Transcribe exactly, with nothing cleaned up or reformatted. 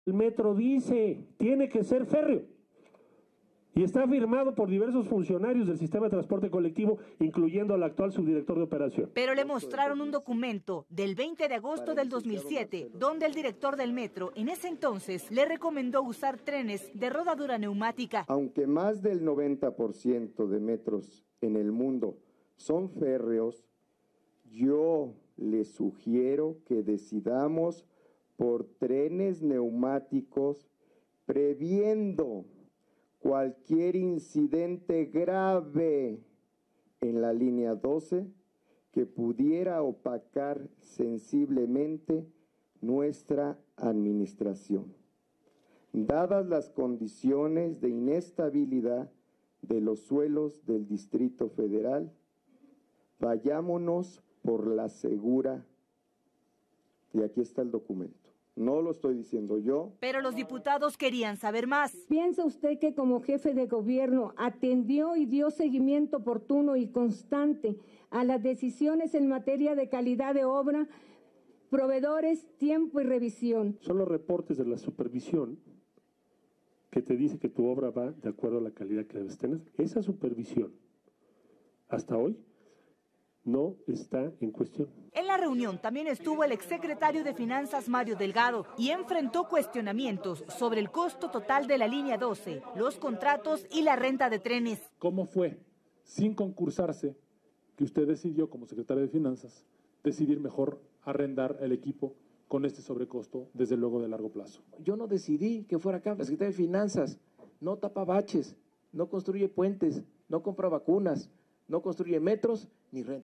El metro dice, tiene que ser férreo. Y está firmado por diversos funcionarios del sistema de transporte colectivo, incluyendo al actual subdirector de operación. Pero le mostraron un documento del veinte de agosto del dos mil siete, donde el director del metro, en ese entonces, le recomendó usar trenes de rodadura neumática. Aunque más del noventa por ciento de metros en el mundo son férreos, yo le sugiero que decidamos por trenes neumáticos, previendo cualquier incidente grave en la línea doce que pudiera opacar sensiblemente nuestra administración, dadas las condiciones de inestabilidad de los suelos del Distrito Federal. Vayámonos por la segura. Y aquí está el documento. No lo estoy diciendo yo. Pero los diputados querían saber más. ¿Piensa usted que como jefe de gobierno atendió y dio seguimiento oportuno y constante a las decisiones en materia de calidad de obra, proveedores, tiempo y revisión? Son los reportes de la supervisión que te dice que tu obra va de acuerdo a la calidad que debes tener. Esa supervisión, hasta hoy, no está en cuestión. En la reunión también estuvo el exsecretario de Finanzas, Mario Delgado, y enfrentó cuestionamientos sobre el costo total de la línea doce, los contratos y la renta de trenes. ¿Cómo fue, sin concursarse, que usted decidió, como secretario de Finanzas, decidir mejor arrendar el equipo con este sobrecosto, desde luego de largo plazo? Yo no decidí que fuera acá. La Secretaría de Finanzas no tapa baches, no construye puentes, no compra vacunas, no construye metros ni renta.